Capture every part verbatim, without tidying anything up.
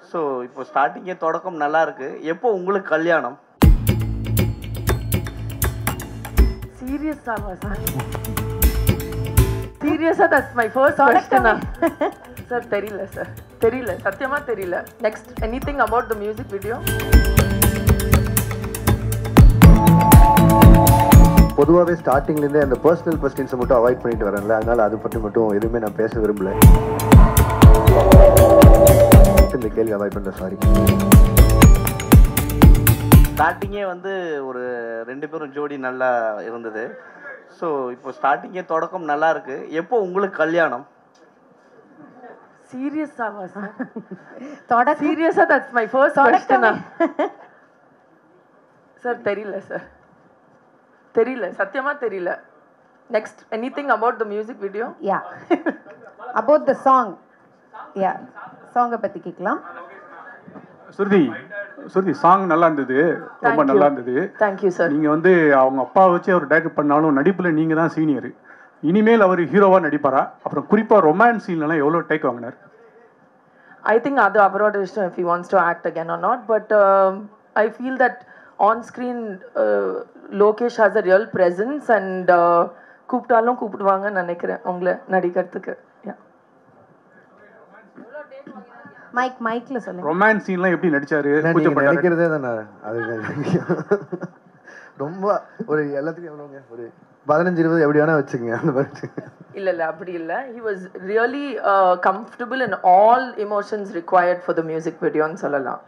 So இப்போ ஸ்டார்டிங்கே தொடக்கம் நல்லா இருக்கு. எப்போ உங்களுக்கு கல்யாணம்? சீரியஸா சார்? சீரியஸா? That's my first question. Sir தெரியல சார், தெரியல, சத்தியமா தெரியல. Next, anything about the music video? பொதுவாகவே ஸ்டார்டிங்லேருந்தே அந்த பர்சனல் கொஸ்டின்ஸை மட்டும் அவாய்ட் பண்ணிட்டு வரேன்ல, அதனால் அது பற்றி மட்டும் எதுவுமே நான் பேச விரும்பல. இந்த கேள்வி அவாய்ட் பண்ணுறேன், சாரி. ஸ்டார்டிங்கே வந்து ஒரு ரெண்டு பேரும் ஜோடி நல்லா இருந்தது. ஸோ இப்போ ஸ்டார்டிங்கே தொடக்கம் நல்லா இருக்கு. எப்போ உங்களுக்கு கல்யாணம்? சீரியஸா சார்? தொட சீரியஸா? That's my first question. Sir தெரியல சார், தெரியல, சத்தியமா தெரியல. Next, anything about the music video? Yeah, about the song. Yeah, சாங்கை பற்றி கேட்கலாம். சுருதி, சுருதி சாங் நல்லா இருந்தது, ரொம்ப நல்லா இருந்தது. Thank you sir. நீங்கள் வந்து அவங்க அப்பா வச்சு அவர் டைரக்ட் பண்ணாலும் நடிப்பில் நீங்கள் தான் சீனியர். இனிமேல் அவர் ஹீரோவாக நடிப்பாரா? அப்புறம் குறிப்பாக ரொமான்ஸ் சீன்லாம் எவ்வளோ டேக் வாங்கினார்? ஐ திங்க் அது அவரோட இஷ்டம், if he wants to act again or not, but uh, I feel that on screen uh, Lokesh has a real presence and uh, கூப்பிட்டாலும் கூப்பிடுவாங்கன்னு நினைக்கிறேன் உங்களை நடிக்கிறதுக்கு. மைக் மைக்ல சொல்லுங்க. ரொமான்ஸ் சீன்லாம் எப்படி நடிச்சாரு? நினைக்கிறதே தானே அது. ரொம்ப ஒரு எல்லாத்துக்கும் எவ்வளோங்க, ஒரு பதினஞ்சு இருபது எப்படி வேணா வச்சுக்கங்க அந்த மாதிரி. இல்ல இல்ல அப்படி இல்ல. he was really uh, comfortable in all emotions required for the music video ன்னு சொல்லலாம்.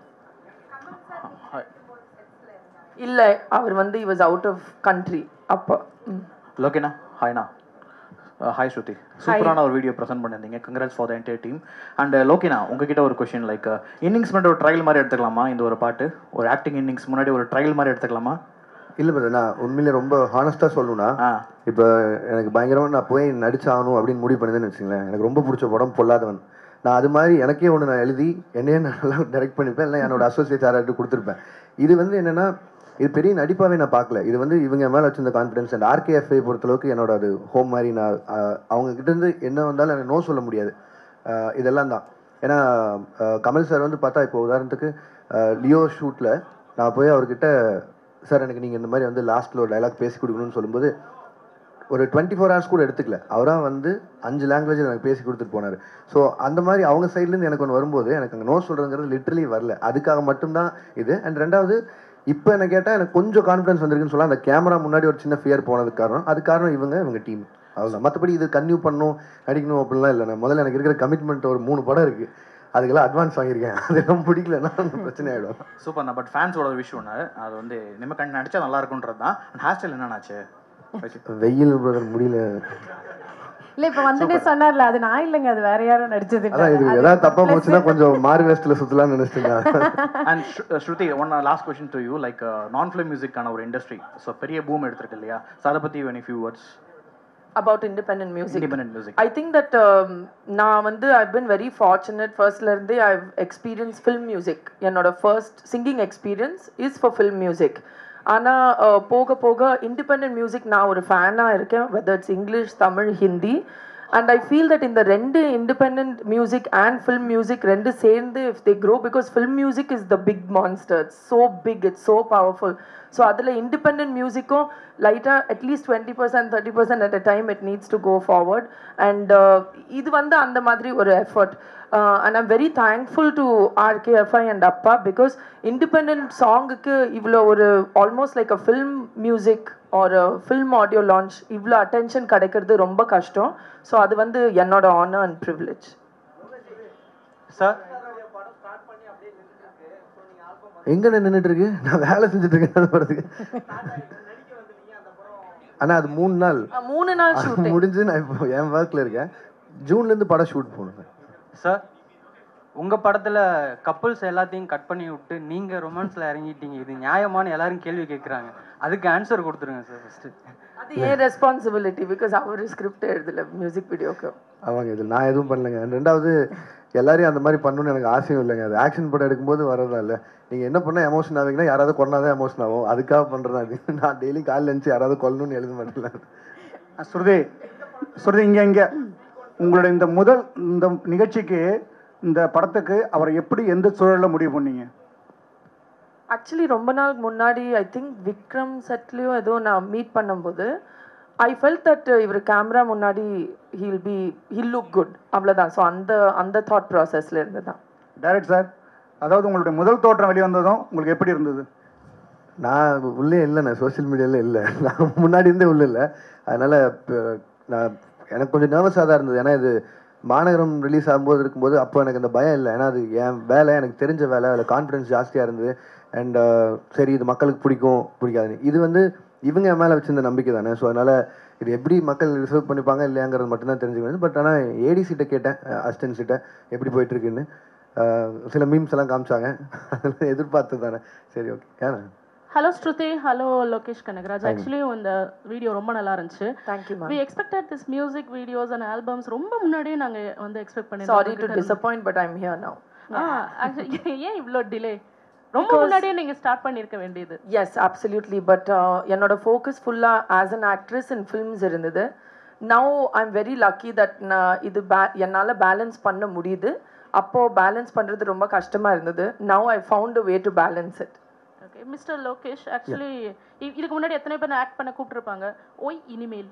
இல்ல அவர் வந்து he was out of country அப்ப. லோகேனா, ஹாய்னா. ஹாய் ஸ்ருதி, சூப்பரான ஒரு வீடியோ ப்ரெசென்ட் பண்ணியிருந்தீங்க. Congrats for the entire team. And லோகேனா, உங்ககிட்ட ஒரு கொஸ்டின், லைக் இன்னிங்ஸ் மட்டும் ஒரு ட்ரையல் மாதிரி எடுத்துக்கலாமா? இந்த ஒரு பாட்டு ஒரு ஆக்டிங் இன்னிங்ஸ் முன்னாடி ஒரு ட்ரையல் மாதிரி எடுத்துக்கலாமா? இல்லை பிரதர், நான் உண்மையிலே ரொம்ப ஹானஸ்ட்டாக சொல்லணும்னா, இப்போ எனக்கு பயங்கரமாக நான் போய் நடிச்சாகணும் அப்படின்னு முடிவு பண்ணுதுன்னு வச்சுங்களேன். எனக்கு ரொம்ப பிடிச்ச படம் பொல்லாதவன். நான் அது மாதிரி எனக்கே ஒன்று நான் எழுதி என்னையே நான் நல்லா டைரக்ட் பண்ணிப்பேன், இல்லை என்னோட அசோசியேட் யாராட்டு கொடுத்துருப்பேன். இது வந்து என்னென்னா, இது பெரிய நடிப்பாகவே நான் பார்க்கல. இது வந்து இவங்க மேலே வச்சிருந்த கான்ஃபிடன்ஸ். அண்ட் ஆர்கேஎஃப்ஐ பொறுத்தளவுக்கு என்னோட அது ஹோம் மாதிரி. நான் அவங்கக்கிட்டேருந்து என்ன வந்தாலும் எனக்கு நோ சொல்ல முடியாது. இதெல்லாம் தான். ஏன்னா கமல் சார் வந்து பார்த்தா, இப்போ உதாரணத்துக்கு லியோ ஷூட்டில் நான் போய் அவர்கிட்ட, சார் எனக்கு நீங்கள் இந்த மாதிரி வந்து லாஸ்ட்டில் ஒரு டைலாக் பேசி கொடுக்கணும்னு சொல்லும்போது ஒரு டுவெண்ட்டி ஃபோர் ஹவர்ஸ் கூட எடுத்துக்கல. அவராக வந்து அஞ்சு லாங்குவேஜ் எனக்கு பேசி கொடுத்துட்டு போனார். ஸோ அந்த மாதிரி அவங்க சைட்லேருந்து எனக்கு ஒன்று வரும்போது எனக்கு அங்கே நோ சொல்கிறதுங்கிறது லிட்ரலி வரல. அதுக்காக மட்டும்தான் இது. அண்ட் ரெண்டாவது, இப்போ என்ன கேட்டால் எனக்கு கொஞ்சம் கான்ஃபிடன்ஸ் வந்திருக்குன்னு சொல்லலாம். அந்த கேமரா முன்னாடி ஒரு சின்ன ஃபியர் போனதுக்கு காரணம், அது காரணம் இவங்க இவங்க டீம், அவ்வளோதான். மற்றபடி இது கன்டினியூ பண்ணணும் நடிக்கணும் அப்படிலாம் இல்லை. நான் முதல்ல எனக்கு இருக்கிற கமிட்மெண்ட் ஒரு மூணு படம் இருக்குது, அதுக்கெல்லாம் அட்வான்ஸ் வாங்கியிருக்கேன். அதெல்லாம் பிடிக்கலன்னா பிரச்சனை ஆகிடும். சூப்பர்ண்ணா. பட் ஃபேன்ஸோட விஷயம் ஒன்று, அது வந்து நம்ம கண் நடிச்சா நல்லா இருக்குன்றது தான். அண்ட் ஹேர் ஸ்டைல் என்னன்னாச்சு? வெயில் முடியல இல்ல, இப்ப வந்துட்டே சொன்னார்ல, அது நான் இல்லைங்க, அது வேற யாரும் நடிச்சது. அதான் இது ஏதாவது தப்பா போச்சுன்னா கொஞ்சம் மாறு வேஸ்ட்ல சுத்தலாம்னு நினைச்சிட்டீங்க. And Shruti, one last question to you, like நான் ஃபிலிம் மியூசிக்கான ஒரு இண்டஸ்ட்ரி ஸோ பெரிய பூம் எடுத்திருக்கு இல்லையா? ஸோ அதை பற்றி வெனி few words about independent music. Independent music. I think that um, நான் வந்து I've been very fortunate. Firstல இருந்தே I've experienced film music. என்னோட first singing experience is for film music. ஆனா போக போக independent music நான் ஒரு ஃபேனா இருக்கேன், whether it's English, Tamil, Hindi. And I feel that in the ரெண்டு independent music and film music ரெண்டு சேர்ந்து if they grow, because film music is the big monster. It's so big, it's so powerful. So அதில் independent musicக்கும் லைட்டாக at least twenty percent thirty percent at a time it needs to go forward. And இது வந்து அந்த மாதிரி ஒரு effort. And I'm very thankful to RKFI and அப்பா, because independent சாங்குக்கு இவ்வளோ ஒரு almost like a film music ஒரு ஃபில்ம் ஆடியோ லான்ச் இவ்வளோ அட்டென்ஷன் கிடைக்கிறது ரொம்ப கஷ்டம். ஸோ அது வந்து என்னோட ஆனர் அண்ட் ப்ரிவிலேஜ். சார் எங்க நின்றுட்டு இருக்கு? நான் வேலை செஞ்சுட்டு இருக்கேன் படத்துக்கு. ஆனா அது மூணு நாள் மூணு நாள் ஷூட்டிங் முடிஞ்சு நான் இப்போ என் ஒர்க்ல இருக்கேன். ஜூன்ல இருந்து படம் ஷூட் போகணும். சார், உங்க படத்துல கப்புள்ஸ் எல்லாத்தையும் கட் பண்ணி விட்டு நீங்க ரொமான்ஸ்ல இறங்கிட்டீங்க, இது நியாயமான எல்லாரும் கேள்வி கேட்குறாங்க, அதுக்கு ஆன்சர் கொடுத்துருங்க சார். ஃபர்ஸ்ட் அது ஏன் ரெஸ்பான்சிபிலிட்டி, பிகாஸ் அவர் ஸ்கிரிப்ட் எழுதல மியூசிக் வீடியோக்கு. அவங்க இதில் நான் எதுவும் பண்ணலைங்க. ரெண்டாவது எல்லாரையும் அந்த மாதிரி பண்ணணும்னு எனக்கு ஆசையும் இல்லைங்க. அது ஆக்ஷன் படம் எடுக்கும்போது வரதா இல்லை. நீங்கள் என்ன பண்ணால் எமோஷன் ஆவீங்கன்னா யாராவது கொண்டாதான் எமோஷன் ஆகும், அதுக்காக பண்ணுறதா அது. நான் டெய்லி காலையில் இருந்துச்சு யாராவது கொல்லணும்னு எழுத மாட்டேன். ஸ்ருதி, ஸ்ருதி இங்கே இங்கே உங்களோட இந்த முதல் இந்த நிகழ்ச்சிக்கு இந்த படத்துக்கு அவரை எப்படி எந்த சூழலில் முடிவு பண்ணீங்க? ஆக்சுவலி ரொம்ப நாளுக்கு முன்னாடி ஐ திங்க் விக்ரம் செட்லேயோ ஏதோ நான் மீட் பண்ணும்போது ஐ ஃபெல்ட் தட் இவர் கேமரா முன்னாடி he'll be he'll look good, அவ்வளோதான். ஸோ அந்த அந்த தாட் ப்ராசஸில் இருந்து தான். டைரக்ட் சார், அதாவது உங்களுடைய முதல் தோற்றம் வெளிவந்ததும் உங்களுக்கு எப்படி இருந்தது? நான் உள்ளே இல்லை, நான் சோஷியல் மீடியாவில் இல்லை, நான் முன்னாடி இருந்தே உள்ளே இல்லை. அதனால் இப்போ நான் எனக்கு கொஞ்சம் நர்வஸாக தான் இருந்தது. ஏன்னா இது மாநகரம் ரிலீஸ் ஆகும்போது இருக்கும்போது அப்போ எனக்கு அந்த பயம் இல்லை. ஏன்னா அது என் வேலை, எனக்கு தெரிஞ்ச வேலை, அதில் கான்ஃபிடன்ஸ் ஜாஸ்தியாக இருந்தது. அண்ட் சரி இது மக்களுக்கு பிடிக்கும் பிடிக்காது, இது வந்து இவங்க என் மேலே வச்சிருந்த நம்பிக்கை தானே. ஸோ அதனால் இது எப்படி மக்கள் ரிசர்வ் பண்ணிப்பாங்க இல்லையாங்கிறது மட்டும்தான் தெரிஞ்சுக்கணும். பட் ஆனால் ஏடிசிட்ட கேட்டேன், அசிஸ்டன்ட்ஸிட்ட எப்படி போயிட்டுருக்குன்னு. சில மீம்ஸ் எல்லாம் காமிச்சாங்க, அதெல்லாம் எதிர்பார்த்து தானே. சரி ஓகே. ஏன்னா hello Shruti, hello Lokesh Kanagaraj. Actually இந்த வீடியோ ரொம்ப நல்லா இருந்துச்சு. Thank you ma'am. We expected this music videos and albums ரொம்ப முன்னாடியே நாங்கள் வந்து எக்ஸ்பெக்ட் பண்ணிருந்தோம். Sorry to disappoint but I am here now. Ah actually ஏன் இவ்வளோ டிலே? ரொம்ப முன்னாடியே நீங்கள் ஸ்டார்ட் பண்ணியிருக்க வேண்டியது. Yes absolutely. பட் என்னோட ஃபோக்கஸ் ஃபுல்லாக as an actress in films இருந்தது. Now I am very lucky that நான் இது பே என்னால் பேலன்ஸ் பண்ண முடியுது. அப்போது பேலன்ஸ் பண்ணுறது ரொம்ப கஷ்டமாக இருந்தது. Now I found a way to balance it. Okay mister Lokesh, actually இதுக்கு முன்னாடி எத்தனை பேர் ஆக்ட் பண்ண கூப்பிட்டுருப்பாங்க? ஒய் இனிமேல்?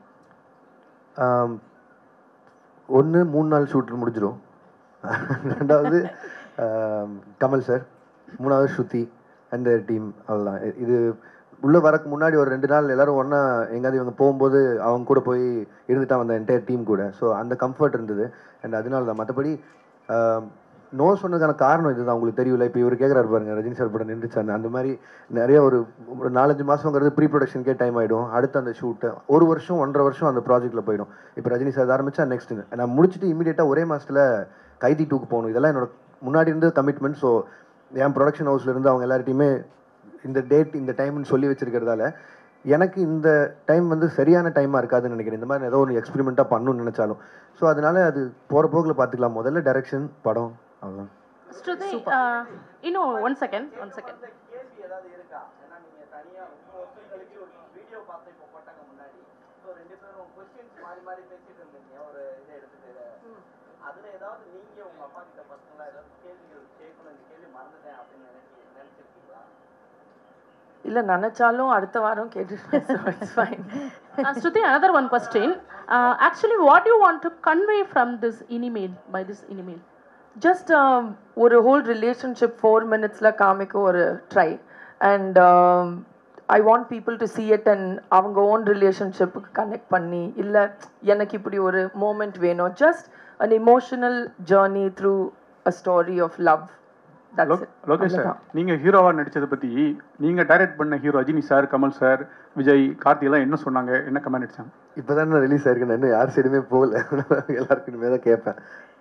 ஒன்று மூணு நாள் ஷூட்டில் முடிஞ்சிடும். ரெண்டாவது கமல் சார், மூணாவது ஸ்ருதி அந்த டீம், அவ்வளோதான். இது உள்ளே வரக்கு முன்னாடி ஒரு ரெண்டு நாள் எல்லோரும் ஒன்றா எங்கேயாவது இவங்க போகும்போது அவங்க கூட போய் இருந்துட்டா வந்த என்டையர் டீம் கூட. ஸோ அந்த கம்ஃபர்ட் இருந்தது. அண்ட் அதனால தான். மற்றபடி நோ சொன்னதுக்கான காரணம் இதுதான். உங்களுக்கு தெரியல, இப்போ இவர் கேட்குறாரு பாருங்க, ரஜினி சார் படம் நின்றுச்சான்னு. அந்த மாதிரி நிறைய ஒரு ஒரு நாலஞ்சு மாதங்கிறது ப்ரீ ப்ரொடக்ஷனுக்கே டைம் ஆகிடும். அடுத்து அந்த ஷூட்டு ஒரு வருஷம் ஒன்றரை வருஷம் அந்த ப்ராஜெக்ட்டில் போயிடும். இப்போ ரஜினி சார் ஆரம்பித்தா நெக்ஸ்ட் நான் முடிச்சுட்டு இமீடியட்டாக ஒரே மாதத்தில் கைதி டூக்கு போகணும். இதெல்லாம் என்னோட முன்னாடி இருந்து கமிட்மெண்ட். ஸோ என் ப்ரொடக்ஷன் ஹவுஸில் இருந்து அவங்க எல்லார்ட்டையுமே இந்த டேட் இந்த டைம்னு சொல்லி வச்சிருக்கிறதால எனக்கு இந்த டைம் வந்து சரியான டைமாக இருக்காதுன்னு நினைக்கிறேன். இந்த மாதிரி ஏதோ ஒரு எக்ஸ்பெரிமெண்ட்டாக பண்ணணும்னு நினச்சாலும். ஸோ அதனால அது போகிற போக்கில் பார்த்துக்கலாம். முதல்ல டைரக்ஷன், படம், அவ்வளோதான். ஸ்ருதி, இன்னும் ஒன் செகண்ட் ஒன் செகண்ட் கேள்வி ஏதாவது இருக்கா? ஏன்னா நீங்கள் தனியாக மூணு வருஷம் கழிச்சு ஒரு வீடியோ பார்த்து இப்போ போட்டாங்க முன்னாடி. ஸோ ரெண்டு பேரும் கொஸ்டின்ஸ் மாறி மாறி பேசிட்டு இருந்தீங்க ஒரு இதை எடுத்துட்டு. அதில் ஏதாவது நீங்கள் உங்கள் அப்பா கிட்ட பர்சனலாக ஏதாவது கேள்விகள் கேட்கணும், இந்த கேள்வி மறந்துட்டேன் அப்படின்னு நினைச்சி நினச்சிருக்கீங்களா? இல்லை நினச்சாலும் அடுத்த வாரம் கேட்டுருக்கேன். So it's fine. Shruti, another one question. Uh, actually, what do you want to convey from this email, by this email? Just ஒரு ஹோல் ரிலேஷன்ஷிப் ஃபோர் மினிட்ஸில் காமிக்க ஒரு try. And I want people to see it and அவங்க own ரிலேஷன்ஷிப்புக்கு connect பண்ணி, இல்லை எனக்கு இப்படி ஒரு மூமெண்ட் வேணும். Just an emotional journey through a story of love. Lokesh sir, நீங்கள் ஹீரோவாக நடித்ததை பற்றி நீங்கள் டைரக்ட் பண்ண hero Rajini sir, Kamal sir, Vijay, கார்த்திகெல்லாம் என்ன சொன்னாங்க, என்ன கமெண்ட் அடிச்சாங்க? இப்போ தான் நான் ரிலீஸ் ஆயிருக்கேன், இன்னும் யார் சைடுமே போகல. எல்லாருக்கும் இனிமேல் தான் கேட்பேன்.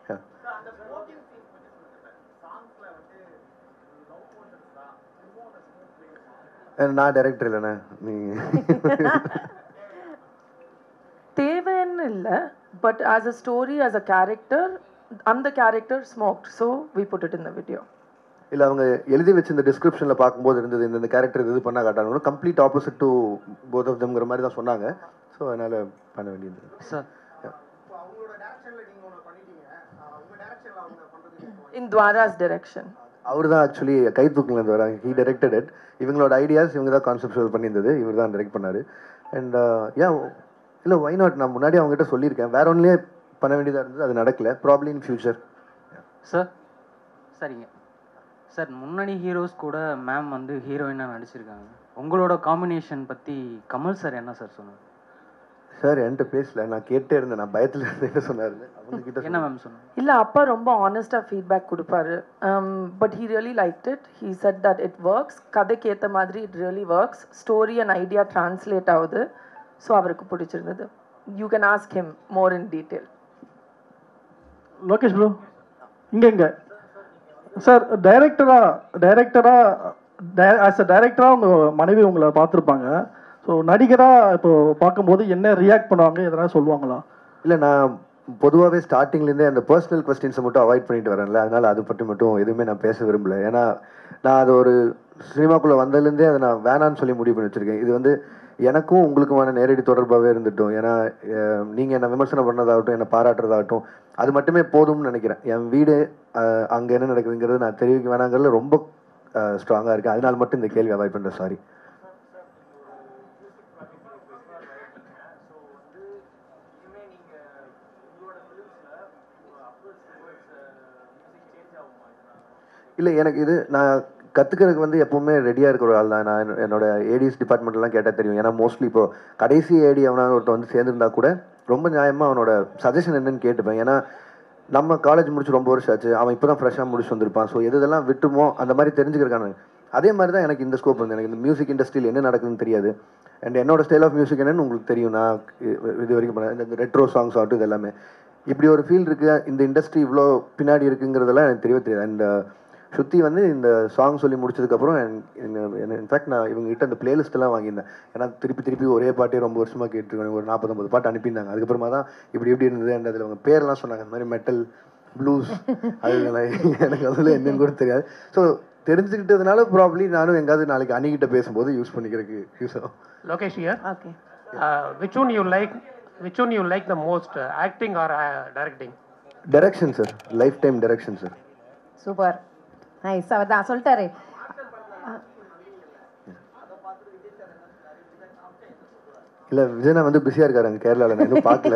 நான் டைரக்டர் இல்லைண்ணே, நீ தேவைன்னு இல்லை. But as a story, as a character, அந்த character smoked, so we put it in the video. இல்லை அவங்க எழுதி வச்சு இந்த டிஸ்கிரிப்ஷனில் பார்க்கும்போது இருந்தது இந்த கேரக்டர் இது பண்ண காட்டாங்க. Complete opposite to both of தம்ங்கிற மாதிரி தான் சொன்னாங்க. ஸோ அதனால் பண்ண வேண்டியது சார். இன் துவாராஸ் டைரக்ஷன் அவர் தான் ஆக்சுவலி கை தூக்கிலேருந்து வராங்க. He directed it. இவங்களோட ஐடியாஸ் இவங்க தான் கான்செப்ட் பண்ணியிருந்தது, இவர் தான் டைரக்ட் பண்ணார். அண்ட் ஏன் இல்லை வை நாட், நான் முன்னாடி அவங்ககிட்ட சொல்லியிருக்கேன், வேற ஒன்றுலேயே பண்ண வேண்டியதாக இருந்தது, அது நடக்கல. Problem in future. சார் சரிங்க சார், முன்னணி ஹீரோஸ் கூட மேம் வந்து ஹீரோயினாக நடிச்சிருக்காங்க. உங்களோட காம்பினேஷன் பற்றி கமல் சார் என்ன சார் சொன்னார்? சார் என்கிட்ட பேசல, நான் கேட்டே இருந்தேன், நான் பயத்தில் இருந்தேன் சொன்னார். அவங்க கிட்ட என்ன மேம் சொன்னார்? இல்லை அப்பா ரொம்ப ஆனஸ்டாக ஃபீட்பேக் கொடுப்பாரு. But he really like it. He said that it works. கதைக்கு ஏற்ற மாதிரி it really works. Story and idea translate ஆகுது. ஸோ அவருக்கு பிடிச்சிருந்தது. You can ask him more in detail. Lokesh bro, இங்கே இங்கே சார், டைரக்டராக டைரக்டராக ஆஸ் அ டைரக்டராக உங்கள் மனைவி உங்களை பார்த்துருப்பாங்க. ஸோ நடிகராக இப்போ பார்க்கும்போது என்ன ரியாக்ட் பண்ணுவாங்க, எதனா சொல்லுவாங்களா? இல்லை, நான் பொதுவாகவே ஸ்டார்டிங்லேருந்தே அந்த பர்சனல் கொஸ்டின்ஸை மட்டும் அவாய்ட் பண்ணிட்டு வரேன்ல, அதனால் அதை பற்றி மட்டும் எதுவுமே நான் பேச விரும்பல. ஏன்னா நான் அது ஒரு சினிமாக்குள்ளே வந்ததுலேருந்தே அதை நான் வேணான்னு சொல்லி முடிவு பண்ணி வச்சுருக்கேன். இது வந்து எனக்கும் உங்களுக்குமான நேரடி தொடர்பாகவே இருந்துட்டோம். ஏன்னா நீங்கள் என்னை விமர்சனம் பண்ணதாகட்டும், என்னை பாராட்டுறதாகட்டும், அது மட்டுமே போதும்னு நினைக்கிறேன். என் வீடு அங்கே என்ன நடக்குதுங்கிறது நான் தெரிவிக்க வேணாங்கிறதுல ரொம்ப ஸ்ட்ராங்காக இருக்குது. அதனால மட்டும் இந்த கேள்வி அவாய்ட் பண்ணுறேன். சாரி. இல்லை, எனக்கு இது நான் கற்றுக்கிறதுக்கு வந்து எப்போவுமே ரெடியாக இருக்கிற ஒரு ஆள் தான். நான் என்னோட ஏடிஎஸ் டிபார்ட்மெண்ட்லாம் கேட்டால் தெரியும். ஏன்னா மோஸ்ட்லி இப்போ கடைசி ஏடி அவனால ஒருத்தர் வந்து சேர்ந்துருந்தா கூட ரொம்ப நியாயமாக அவனோட சஜஷன் என்னன்னு கேட்டுப்பேன். ஏன்னா நம்ம காலேஜ் முடிச்சு ரொம்ப வருஷம் ஆச்சு, அவன் இப்போ தான் ஃப்ரெஷ்ஷாக முடிச்சு வந்திருப்பான். ஸோ எது இதெல்லாம் விட்டுமோ அந்த மாதிரி தெரிஞ்சுக்கிறக்கான அதே மாதிரி தான் எனக்கு இந்த ஸ்கோப் வந்து எனக்கு இந்த மியூசிக் இண்டஸ்ட்ரியில் என்ன நடக்குதுன்னு தெரியாது. அண்ட் என்னோட ஸ்டைல் ஆஃப் மியூசிக் என்னன்னு உங்களுக்கு தெரியும். நான் இது வரைக்கும் பண்ணேன் இந்த ரெட்ரோ சாங்ஸ் ஆகட்டும், இது எல்லாமே இப்படி ஒரு ஃபீல் இருக்குது. இந்த இண்டஸ்ட்ரி இவ்வளோ பின்னாடி இருக்குங்கிறதெல்லாம் எனக்கு தெரியவே தெரியாது. அண்ட் ஸ்ருதி வந்து இந்த சாங் சொல்லி முடிச்சதுக்கப்புறம் இன்ஃபேக்ட் நான் இவங்க கிட்ட அந்த பிளேலிஸ்ட்டெல்லாம் வாங்கியிருந்தேன். ஏன்னா திருப்பி திருப்பி ஒரே பாட்டே ரொம்ப வருஷமாக கேட்டுருக்காங்க. ஒரு நாற்பத்தொம்பது பாட்டு அனுப்பியிருந்தாங்க. அதுக்கப்புறமா தான் இப்படி எப்படி இருந்தது அண்ட் அதில் அவங்க பேரெல்லாம் சொன்னாங்க. அந்த மாதிரி மெட்டல் ப்ளூஸ் அது எனக்கு அதில் என்னன்னு கூட தெரியாது. ஸோ தெரிஞ்சுக்கிட்டதுனால ப்ராப்ளி நானும் எங்காவது நாளைக்கு அணிகிட்ட பேசும்போது யூஸ் பண்ணிக்கிறதுக்கு யூஸ் ஆகும். Lokesh here. Okay. Which one you like which one you like the most, acting or directing? Direction sir, life time direction sir. Super, nice. அவர் தான் சொல்லிட்டாரு. இல்லை, விஜயனா வந்து பிஸியாக இருக்காரு அங்கே கேரளாவில். நான் இன்னும் பார்க்கல.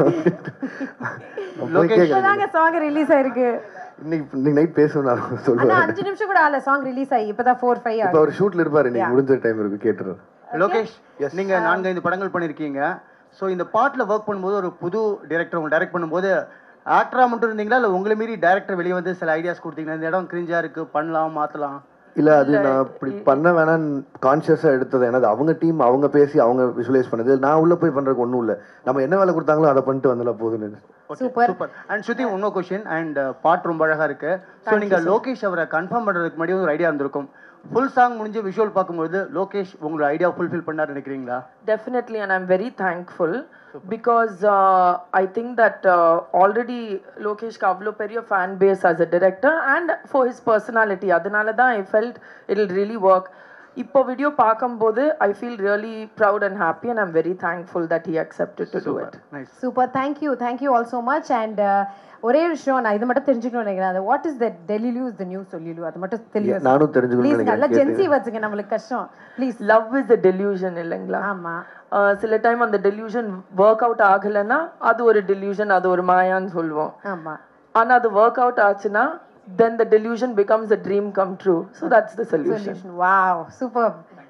இப்போதாங்க சாங் ரிலீஸ் ஆயிருக்கு. இன்னைக்கு இன்னைக்கு நைட் பேசணும் நான் சொல்லுவேன். அஞ்சு நிமிஷம் கூட ஆகல சாங் ரிலீஸ் ஆகி. இப்போதான் ஃபோர் ஃபைவ் இப்போ அவர் ஷூட்டில் இருப்பார். இன்னைக்கு முடிஞ்ச டைம் இருக்கு, கேட்டுருவேன். லோகேஷ், நீங்க நான்கைந்து படங்கள் பண்ணியிருக்கீங்க. ஸோ இந்த பாட்டில் ஒர்க் பண்ணும்போது ஒரு புது டைரக்டர் உங்களை டைரக்ட் பண்ணும்போது ஆக்டராக மட்டும் இருந்தீங்களா, இல்லை உங்களை மீறி டைரக்டர் வெளியே வந்து சில ஐடியாஸ் கொடுத்தீங்களா? இந்த இடம் கிரிஞ்சா இருக்கு, பண்ணலாம், மாற்றலாம்? இல்லை, அது நான் இப்படி பண்ண வேணான்னு கான்ஷியஸாக எடுத்தது. ஏன்னா அவங்க டீம் அவங்க பேசி அவங்க விஷுவலைஸ் பண்ணது. நான் உள்ளே போய் பண்ணுறதுக்கு ஒன்றும் இல்லை. நம்ம என்ன வேலை கொடுத்தாங்களோ அதை பண்ணிட்டு வந்துடலாம் போதுன்னு. Super super. அண்ட் ஸ்ருதி, இன்னொரு கொஸ்டின். அண்ட் பாட்டு ரொம்ப அழகாக இருக்கு. ஸோ நீங்கள் லோகேஷ் அவரை கன்ஃபார்ம் பண்ணுறதுக்கு முன்னாடி ஒரு ஐடியா இருந்திருக்கும். ஃபுல் சாங் முடிஞ்சு விஷுவல் பார்க்கும்போது லோகேஷ் உங்களோட ஐடியா ஃபுல்ஃபில் பண்ணார் நினைக்கிறீங்களா? Definitely, and I'm very thankful because uh, I think that uh, already Lokesh Kavlo Periya fan base as a director and for his personality, adanala da I felt it'll really work. இப்போ வீடியோ பார்க்கும்போது I feel really proud and happy and I'm very thankful that he accepted to do it. Super, thank you, thank you all so much. And ஒரே விஷயம் நான் இது மட்டும் தெரிஞ்சுக்கணும்னு நினைக்கிறேன். வாட் இஸ் தட் டெலிலு இஸ் தி நியூ சொல்லிலு, அது மட்டும் தெளிவா நானும் தெரிஞ்சுக்கணும்னு நினைக்கிறேன். நல்ல ஜென்சி வச்சுங்க, நம்மளுக்கு கஷ்டம். Please. Love is a delusion இல்லைங்களா? ஆமா. சில டைம் அந்த டெலியூஷன் ஒர்க் அவுட் ஆகலைன்னா அது ஒரு டெலியூஷன், அது ஒரு மாயான்னு சொல்லுவோம். ஆமா. ஆனா அது ஒர்க் அவுட் ஆச்சுன்னா then the delusion becomes a dream come true. So that's the solution. Wow, superb.